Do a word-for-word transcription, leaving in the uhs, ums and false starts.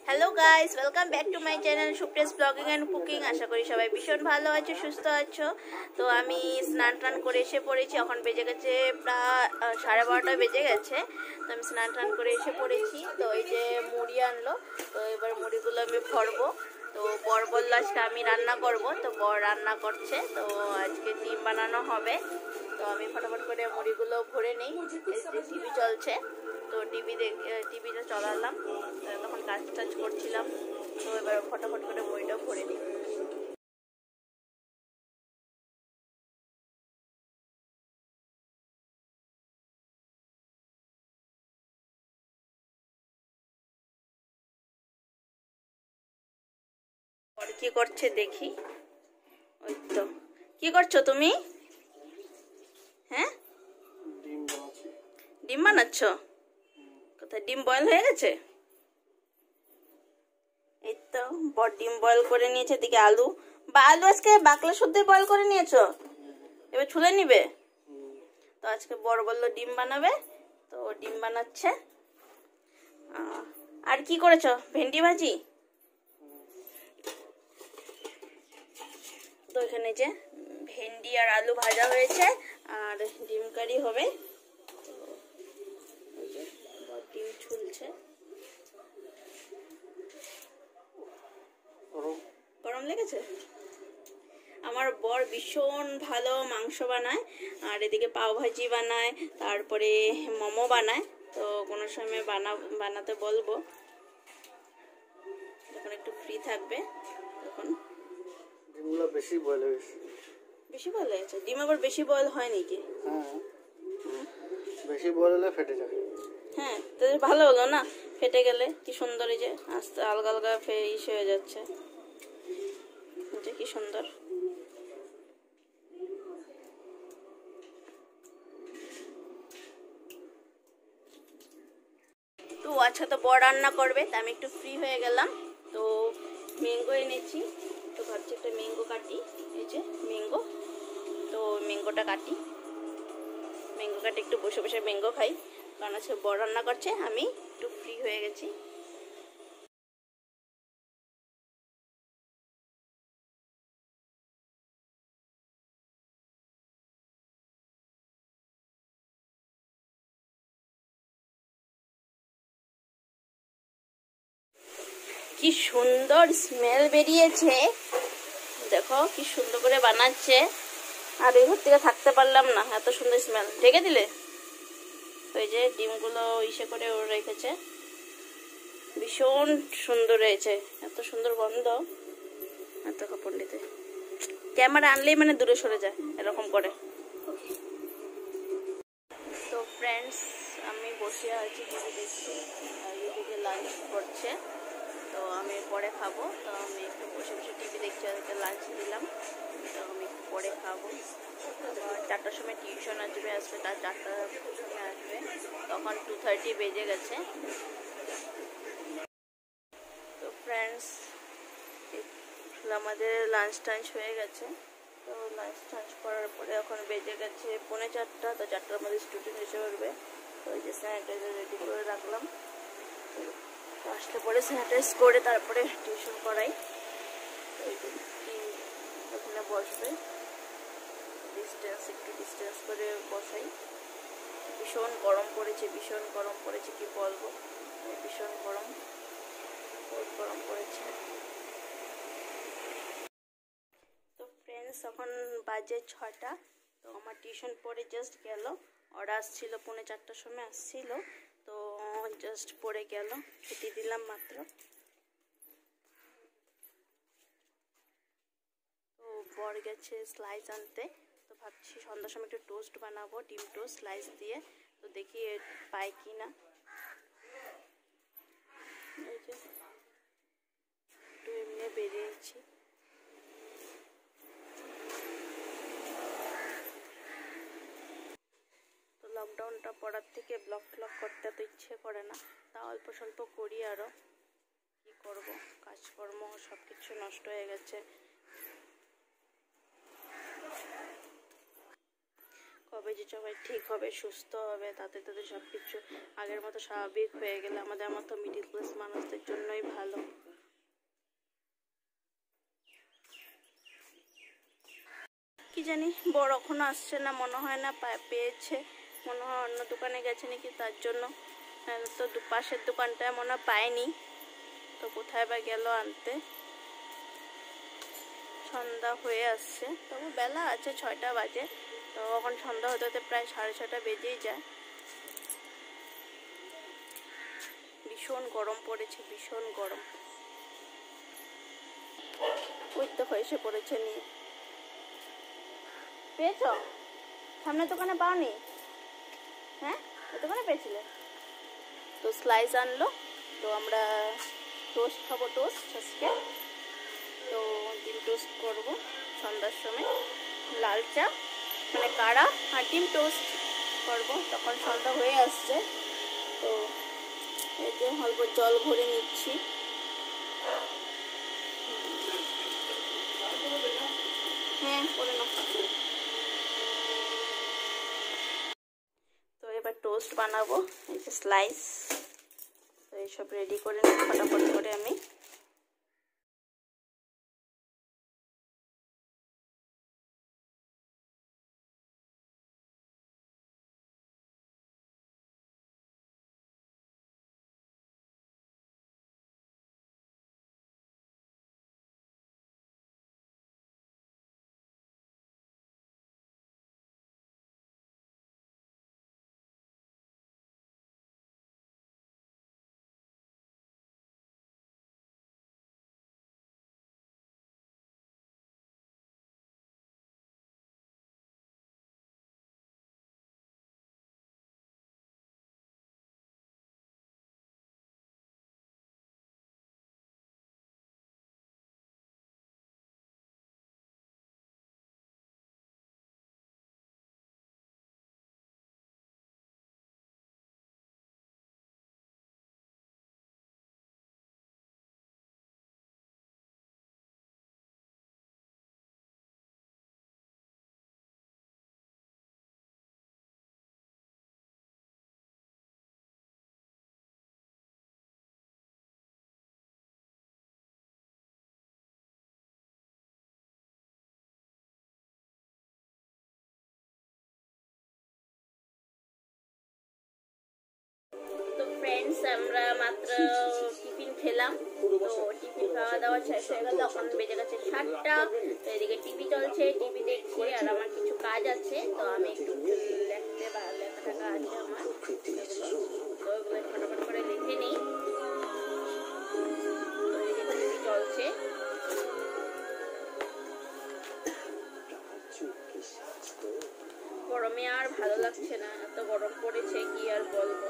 Hello guys, welcome back to my channel Supriya's ব্লগিং and cooking. আশা করি সবাই ভীষণ ভালো আছো, সুস্থ আছো। তো আমি স্নান টান করে এসে পড়েছি। এখন বেজে গেছে প্রায় সাড়ে বারোটা বেজে গেছে। তো আমি স্নান টান করে এসে পড়েছি। তো এই যে মুড়ি আনলো, তো এবার মুড়িগুলো আমি ভরবো। তো বর বললো আজকে আমি রান্না করব, তো বর রান্না করছে। তো আজকে ডিম বানানো হবে। তো আমি ফটাফট করে মুড়িগুলো ভরে নিই। টিভি চলছে, তো টিভি দেখ টিভিটা চলালাম, তখন কাজ টাজ করছিলাম। তো এবার ফটাফট করে মুড়িটা ভরে নিই। কি করছে দেখি। ওই তো, কি করছো তুমি? হ্যাঁ, ডিম বানাচ্ছ? কোথায় ডিম বয়েল হয়ে গেছে? এই তো বড় ডিম বয়েল করে নিয়েছে। দিকে আলু বা আলু আজকে বাকলা শুদ্ধ বয়েল করে নিয়েছো, এবার ছুলে নিবে। তো আজকে বড় বললো ডিম বানাবে, তো ডিম বানাচ্ছে। আর কি করেছো? ভেন্ডি ভাজি। তো এখানে যে ভেন্ডি আর আলু ভাজা হয়েছে, আর ডিম কারি হবে। ডিম ছুলছে। গরম লেগেছে? আমার বর ভীষণ ভালো মাংস বানায়, আর এদিকে পাও ভাজি বানায়, তারপরে মোমো বানায়। তো কোনো সময় বানা বানাতে বলবো, যখন একটু ফ্রি থাকবে তখন। ডিমগুলো বেশি বয়েল হয়েছে। বেশি বয়েল হয়েছে? ডিম আবার বেশি বয়েল হয় নাকি? হ্যাঁ, বেশি বয়েল হলে ফেটে যায়। হ্যাঁ, তো ভালো হলো না, ফেটে গেলে কি সুন্দর। এই যে আস্তে আলগা আলগা ফেস হয়ে যাচ্ছে, কি সুন্দর। তো আচ্ছা, তো বড় রান্না করবে, তা আমি একটু ফ্রি হয়ে গেলাম। তো ম্যাঙ্গো এনেছি, তো ভাবছি একটা ম্যাঙ্গো কাটি। এই যে ম্যাঙ্গো, তো ম্যাঙ্গোটা কাটি। ম্যাঙ্গো কাটি, একটু বসে বসে ম্যাঙ্গো খাই, কারণ আজকে বড় রান্না করছে। আমি একটু ফ্রি হয়ে গেছি। কি সুন্দর স্মেল বেরিয়েছে, দেখো কি সুন্দর করে বানাচ্ছে। আর এই ঘর থেকে থাকতে পারলাম না, এত সুন্দর স্মেল। ঢেকে দিলে? তো এই যে ডিমগুলো ইসে করে ও রেখেছে, ভীষণ সুন্দর হয়েছে, এত সুন্দর গন্ধ। এত কাপড় নিতে ক্যামেরা আনলেই মানে দূরে সরে যায় এরকম করে। তো ফ্রেন্ডস, আমি বসে আছি, টিভি দেখছি, আর এদিকে লাঞ্চ করছে। তো আমি পরে খাবো। তো আমি একটু বসে বসে টিভি দেখছি, ওদেরকে লাঞ্চ দিলাম। তো আমি পরে খাবো। চারটার সময় টিউশন আসবে, আসবে তার চারটার সময় আসবে, তখন টু থার্টি বেজে গেছে। তো ফ্রেন্ডস, আমাদের লাঞ্চ টাঞ্চ হয়ে গেছে। তো লাঞ্চ টাঞ্চ করার পরে এখন বেজে গেছে পৌনে চারটা। তো চারটার মধ্যে স্টুডেন্ট এসে পড়বে। তো ওই যে স্যানিটাইজার রেডি করে রাখলাম, তো আসলে পরে স্যানিটাইজ করে তারপরে টিউশন করাই। ওখানে বসবে, ডিস্টেন্স একটু ডিস্টেন্স করে বসাই। ভীষণ গরম পড়েছে, ভীষণ গরম পড়েছে, কি বলবো, ভীষণ গরম, বহুত গরম পড়েছে। তো ফ্রেন্ডস, এখন বাজে ছটা। তো আমার টিউশন পড়ে জাস্ট গেল। ওরা আসছিল পৌনে চারটার সময় আসছিল, তো জাস্ট পড়ে গেল, ছুটি দিলাম মাত্র। তো বর গেছে স্লাইস আনতে। তো ভাবছি সন্ধ্যার সময় একটু টোস্ট বানাবো, ডিম টোস্ট স্লাইস দিয়ে। তো দেখি পাই কি না। এই যে একটু এমনি বেরিয়েছি। তো লকডাউনটা পড়ার থেকে ব্লগ ফ্লগ করতে তো ইচ্ছে করে না, তা অল্প স্বল্প করি। আরও কি করব, কাজকর্ম সব কিছু নষ্ট হয়ে গেছে। কবে যে সবাই ঠিক হবে, সুস্থ হবে, তাতে তাদের সব কিছু আগের মতো স্বাভাবিক হয়ে গেলে আমাদের মতো মিডিল ক্লাস মানুষদের জন্যই ভালো। কি জানি বড় এখনো আসছে না, মনে হয় না পেয়েছে, মনে হয় অন্য দোকানে গেছে নাকি, তার জন্য। তো পাশের দোকানটায় মনে হয় পায়নি, তো কোথায় বা গেল আনতে। সন্ধ্যা হয়ে আসছে, তবু বেলা আছে, ছয়টা বাজে, তো এখন সন্ধ্যা হতে হতে প্রায় সাড়ে ছটা বেজেই যায়। ভীষণ গরম পড়েছে, ভীষণ গরম। ওই তো এসে পড়েছে নিয়ে। পেয়েছ? সামনের দোকানে পাওনি? হ্যাঁ, ওই দোকানে পেয়েছিলে? তো স্লাইস আনলো, তো আমরা টোস্ট খাবো, টোস্ট আজকে। তো ডিম টোস্ট করবো সন্ধ্যার সময়, লাল চা মানে কাড়া আর ডিম টোস্ট করবো। তখন সন্ধ্যা হয়ে আসছে, তো এতে অল্প জল ভরে নিচ্ছি। হ্যাঁ, করে নাও। তো এবার টোস্ট বানাবো, এই যে স্লাইস, তো এইসব রেডি করে নিই ফটাফট করে আমি। তো ফ্রেন্ডস, আমরা মাত্র টিফিন খেলাম, তো টিফিন খাওয়া দাওয়া শেষ হয়ে গেল, এখন বেজে গেছে সাতটা। তো এদিকে টিভি চলছে, টিভি দেখছি, আর আমার কিছু কাজ আছে, তো আমি একটু লিখতে বা লেখা টাকা আছে আমার, তো ওগুলো ফটাফট করে লিখে নিই। তো এদিকে টিভি চলছে। গরমে আর ভালো লাগছে না, এত গরম পড়েছে কি আর বলবো।